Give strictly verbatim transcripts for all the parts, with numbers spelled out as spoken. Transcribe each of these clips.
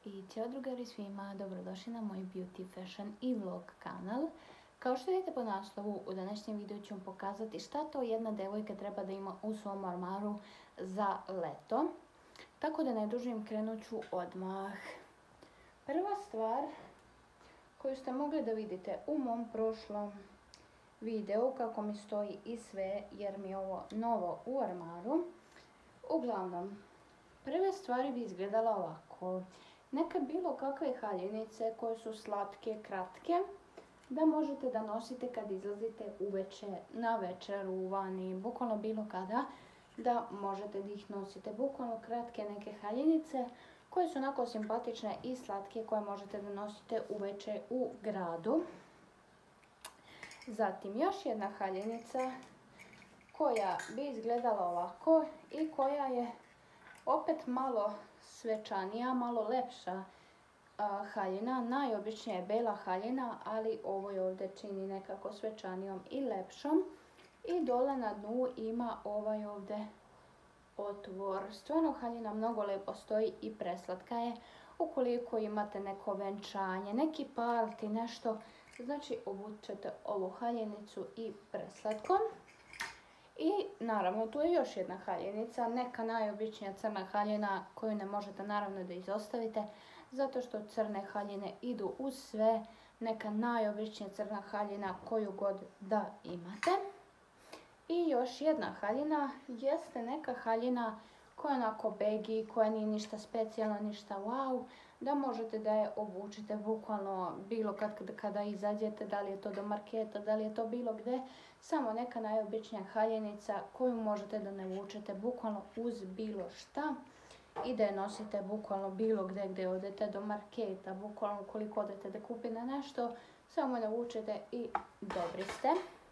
I ćao drugari svima, dobrodošli na moj Beauty, Fashion i Vlog kanal. Kao što vidite po naslovu, u današnjem videu ću vam pokazati šta to jedna devojka treba da ima u svom ormaru za leto. Tako da ne dužim, krenut ću odmah. Prva stvar koju ste mogli da vidite u mom prošlom videu, kako mi stoji i sve, jer mi je ovo novo u ormaru. Uglavnom, prve stvari bi izgledala ovako. Neke bilo kakve haljinice koje su slatke, kratke, da možete da nosite kad izlazite uveče, na večeru, vani, bukvalno bilo kada, da možete da ih nosite. Bukvalno kratke neke haljinice koje su onako simpatične i slatke, koje možete da nosite uveče u gradu. Zatim još jedna haljinica koja bi izgledala ovako i koja je opet malo svečanija, malo lepša a, haljina. Najobičnija je bela haljina, ali ovo je ovdje čini nekako svečanijom i lepšom. I dole na dnu ima ovaj ovdje otvor. Stvarno haljina mnogo lepo stoji i preslatka je. Ukoliko imate neko venčanje, neki party, nešto, znači obučete ovu haljinicu i preslatkom. I naravno tu je još jedna haljinica, neka najobičnija crna haljina koju ne možete naravno da izostavite, zato što crne haljine idu uz sve. Neka najobičnija crna haljina koju god da imate. I još jedna haljina jeste neka haljina koja je onako baggy, koja nije ništa specijalno, ništa wow, da možete da je obučite bukvalno bilo kad kada izađete, da li je to do marketa, da li je to bilo gde, samo neka najobičnija haljenica koju možete da navučete bukvalno uz bilo šta i da je nosite bukvalno bilo gde gde odete, do marketa, bukvalno koliko odete da kupite nešto, samo navučete i dobri ste.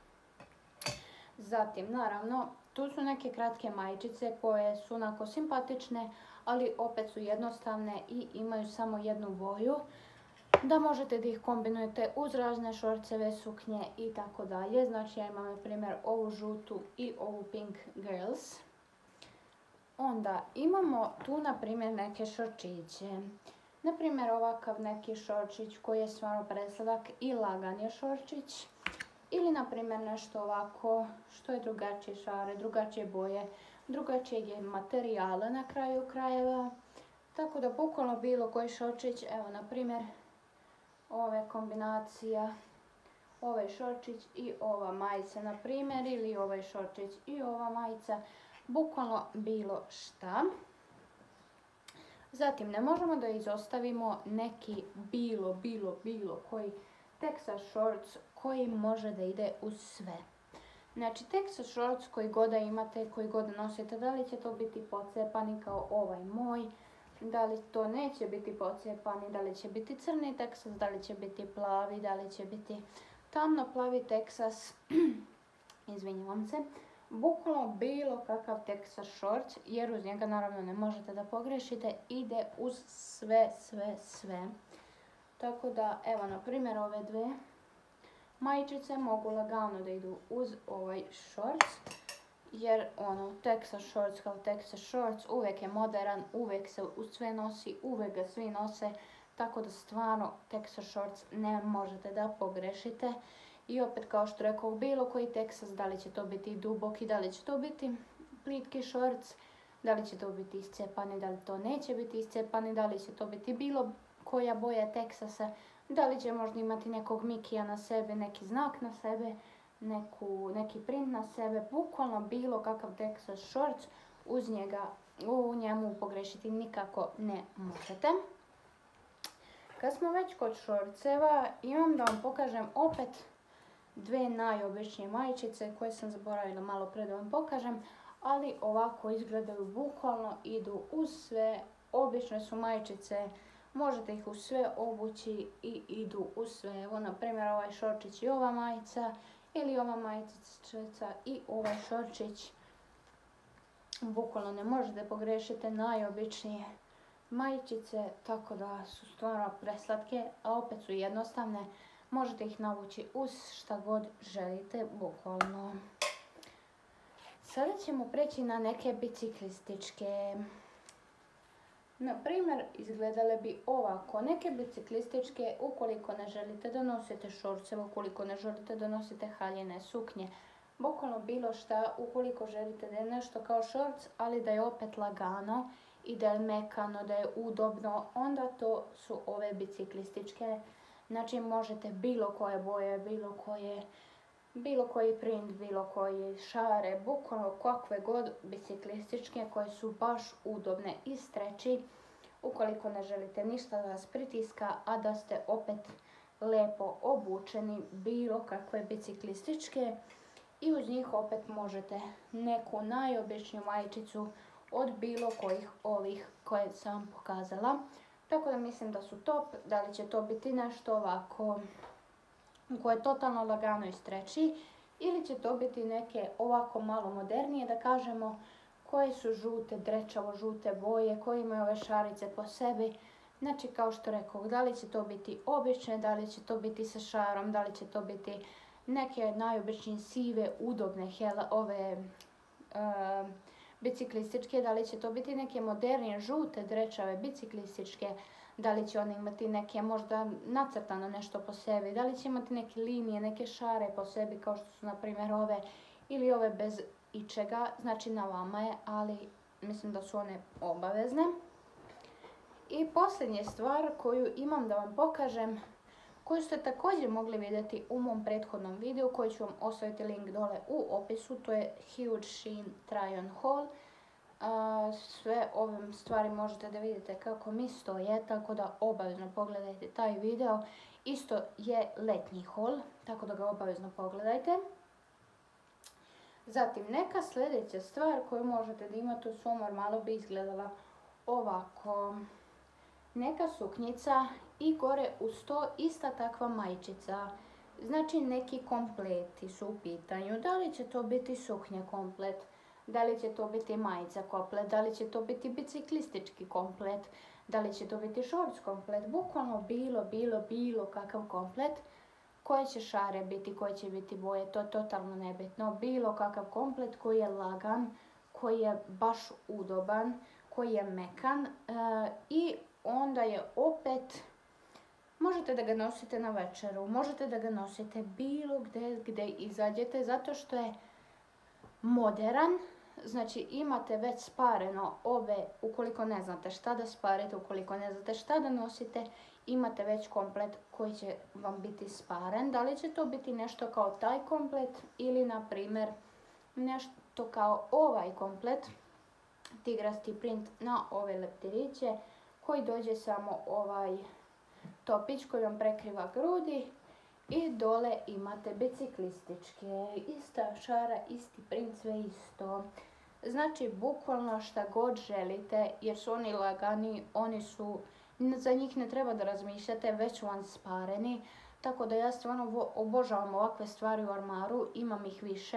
Zatim, naravno, tu su neke kratke majičice koje su onako simpatične, ali opet su jednostavne i imaju samo jednu boju, da možete da ih kombinujete uz razne šorceve, suknje i tako dalje. Znači ja imam na primjer ovu žutu i ovu pink girls. Onda imamo tu na primjer neke šorčiće. Na primjer ovakav neki šorčić koji je stvarno presladak i lagan je šorčić. Ili na primjer nešto ovako što je drugačije šare, drugačije boje, drugačijeg je materijala na kraju krajeva. Tako da bukvalno bilo koji šorčić, evo na primjer ove kombinacija, ovaj šorčić i ova majica na primjer, ili ovaj šorčić i ova majica, bukvalno bilo šta. Zatim ne možemo da izostavimo neki bilo, bilo, bilo koji Texas shorts koji može da ide uz sve. Znači Texas shorts koji god da imate, koji god da nosite, da li će to biti pocepani kao ovaj moj, da li to neće biti pocepani, da li će biti crni Texas, da li će biti plavi, da li će biti tamno plavi Texas, izvinjavam se, bukvalno bilo kakav Texas shorts, jer uz njega naravno ne možete da pogrešite, ide uz sve, sve, sve. Tako da, evo na primjer ove dve majičice mogu lagano da idu uz ovaj shorts, jer ono, Texas shorts kao Texas shorts uvijek je modern, uvijek se uz sve nosi, uvijek ga svi nose, tako da stvarno Texas shorts ne možete da pogrešite. I opet kao što rekao, bilo koji Texas, da li će to biti duboki, da li će to biti plitki shorts, da li će to biti iscepani, da li to neće biti iscepani, da li će to biti bilo koja boja Texasa, da li će možda imati nekog Mikija na sebe, neki znak na sebe, neku, neki print na sebe, bukvalno bilo kakav Texas shorts, uz njega, u njemu pogrešiti nikako ne možete. Kad smo već kod šorceva, imam da vam pokažem opet dve najobičnije majičice koje sam zaboravila malo pre da vam pokažem, ali ovako izgledaju, bukvalno idu uz sve, obične su majičice, možete ih u sve obući i idu u sve. Evo na primjer ovaj šorčić i ova majica, ili ova majica i ovaj šorčić. Bukvalno ne možete pogrešiti, najobičnije majičice, tako da su stvarno preslatke, a opet su jednostavne. Možete ih navući uz šta god želite, bukvalno. Sada ćemo preći na neke biciklističke Na primjer, izgledale bi ovako. Neke biciklističke, ukoliko ne želite da nosite šorceve, ukoliko ne želite da nosite haljine suknje, bukvalno bilo šta, ukoliko želite da je nešto kao šorc, ali da je opet lagano i da je mekano, da je udobno, onda to su ove biciklističke. Znači možete bilo koje boje, bilo koje, bilo koji print, bilo koji šare, bukvalno kakve god biciklističke koje su baš udobne i streći. Ukoliko ne želite ništa da vas pritiska, a da ste opet lepo obučeni, bilo kakve biciklističke. I uz njih opet možete neku najobičniju majičicu od bilo kojih ovih koje sam vam pokazala. Tako da mislim da su top. Da li će to biti nešto ovako koje je totalno lagano i streći, ili će to biti neke ovako malo modernije, da kažemo, koje su žute, drečavo žute boje, koje imaju ove šarice po sebi. Znači, kao što rekao, da li će to biti obične, da li će to biti sa šarom, da li će to biti neke najobičnije sive, udobne hele, ove uh, biciklističke, da li će to biti neke modernije, žute, drečave, biciklističke, da li će one imati neke možda nacrtano nešto po sebi, da li će imati neke linije, neke šare po sebi kao što su na primjer ove, ili ove bez ičega, znači na vama je, ali mislim da su one obavezne. I posljednja stvar koju imam da vam pokažem, koju ste također mogli vidjeti u mom prethodnom videu, koji ću vam ostaviti link dole u opisu, to je Huge Shein Try On Haul. Uh, sve ove stvari možete da vidite kako mi stoje, tako da obavezno pogledajte taj video. Isto je letnji haul, tako da ga obavezno pogledajte. Zatim, neka sljedeća stvar koju možete da imate u svom ormaru bi izgledala ovako. Neka suknjica i gore uz to ista takva majčica. Znači neki kompleti su u pitanju. Da li će to biti suknja komplet, da li će to biti majica komplet, da li će to biti biciklistički komplet, da li će to biti šorc komplet, bukvalno bilo, bilo, bilo kakav komplet. Koje će šare biti, koje će biti boje, to je totalno nebitno. Bilo kakav komplet koji je lagan, koji je baš udoban, koji je mekan e, i onda je opet, možete da ga nosite na večeru, možete da ga nosite bilo gdje gdje izađete, zato što je moderan. Znači imate već spareno ove, ukoliko ne znate šta da sparete, ukoliko ne znate šta da nosite, imate već komplet koji će vam biti sparen. Da li će to biti nešto kao taj komplet ili na primjer nešto kao ovaj komplet, tigrasti print na ove leptiriće, koji dođe samo ovaj topić koji vam prekriva grudi i dole imate biciklističke, ista šara, isti print, sve isto. Znači bukvalno šta god želite, jer su oni lagani, oni su, za njih ne treba da razmišljate, već su vam spareni. Tako da ja stvarno obožavam ovakve stvari u ormaru, imam ih više.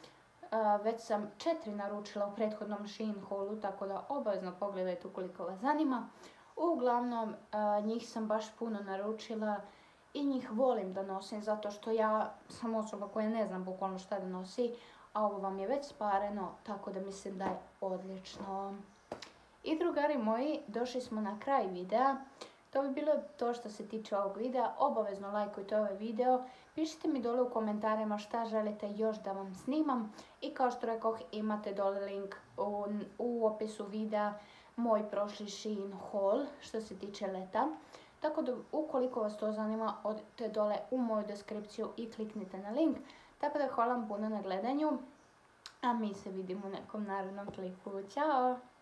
Uh, već sam četiri naručila u prethodnom Shein haulu, tako da obavezno pogledajte ukoliko vas zanima. Uglavnom, uh, njih sam baš puno naručila i njih volim da nosim, zato što ja sam osoba koja ne znam bukvalno šta da nosi, a ovo vam je već spareno, tako da mislim da je odlično. I drugari moji, došli smo na kraj videa. To bi bilo to što se tiče ovog videa. Obavezno lajkujte ovaj video. Pišite mi dole u komentarima šta želite još da vam snimam. I kao što rekoh, imate dole link u, u opisu videa moj prošli Shein haul što se tiče leta. Tako da ukoliko vas to zanima, odite dole u moju deskripciju i kliknite na link. Tako da hvala vam puno na gledanju. A mi se vidimo u nekom narednom klipu. Ćao!